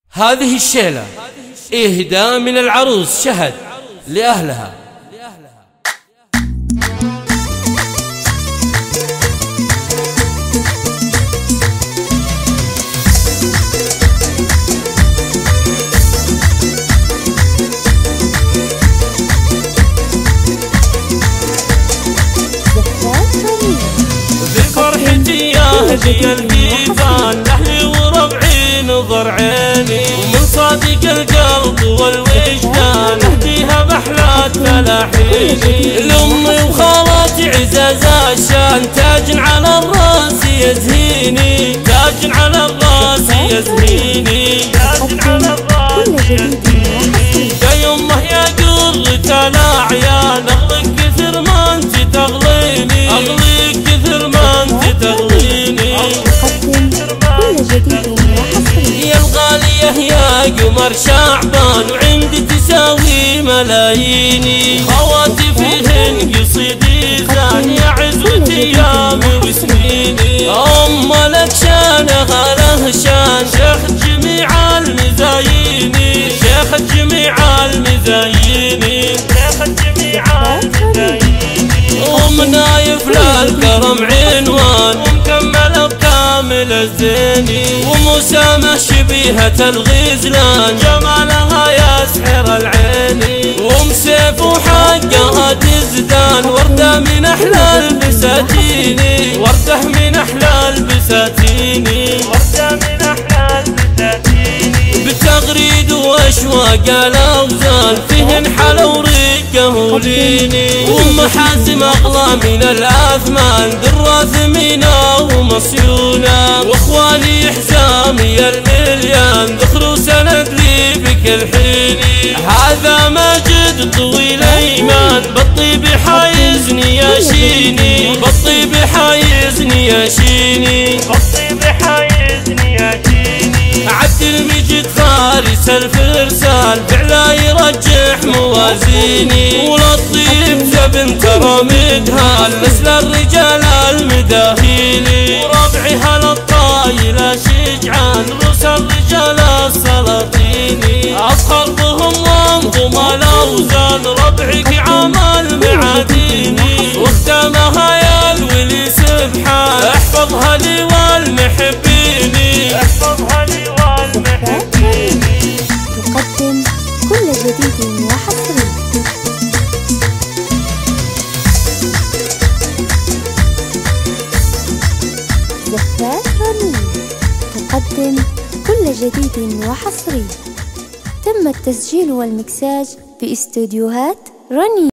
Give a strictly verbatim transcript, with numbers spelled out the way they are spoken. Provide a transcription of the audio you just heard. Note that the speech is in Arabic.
هذه الشيلة إهداء من العروس شهد لأهلها. بفرحتي يهدي الجيفان لأهلي وربعي نظر عيني، ومن صادق القلب والوجدان أهديها بأحلى تلاحيني. لأمي وخالاتي عزاز الشان تاج على الراس يزهيني، تاج على الراس يزهيني، تاج على الراس يزهيني. يا يمه يا قرة الأعيان أغلق كثر ما أنت تغليني، أغلق كثر ما أنت تغليني. يا الغالية يا قمر شعبان وعندي تساوي ملاييني، خواتي فيهن قصيدي زان يا عزوة ايامي وسنيني. ام لك شانها له شان شيخ جميع المزاييني، شيخ جميع المزاييني، شيخ جميع المزاييني. ام نايف للكرم عنوان ومكمله بكامل الزيني، ومسامة شبيهة الغزلان جمالها يسحر العيني. وام سيف وحقها تزدان وردة من احلى البساتيني، وردة من احلى البساتيني، وردة من احلى البساتيني. بتغريد واشواق الاوزان فيهن حلا ورقه وليني. وام حازم اغلى من الاثمان درة ثمينة ومصيونة، واخواني حزامي المليان ذخر وسند لي بكل حيني. هذا ماجد طويل ايمان بالطيب حايزني ياشيني، بالطيب حايزني ياشيني، بالطيب حايزني ياشيني. عبد المجيد فارس الفرسان فعلا يرجح موازيني، ولطيف بنت رميدها مثل الرجال المداهيني. وربعها للطايلة شجعان رؤوس الرجال السلاطيني، أفخر بهم وانظم الأوزان ربعك عمل معاديني. واختامها يا الولي سبحان احفظها لي والمحبيني، احفظها لي والمحبيني. تقدم كل جديد وحصري. زفات رنين تقدم كل جديد وحصري. تم التسجيل والمكساج باستديوهات رنين.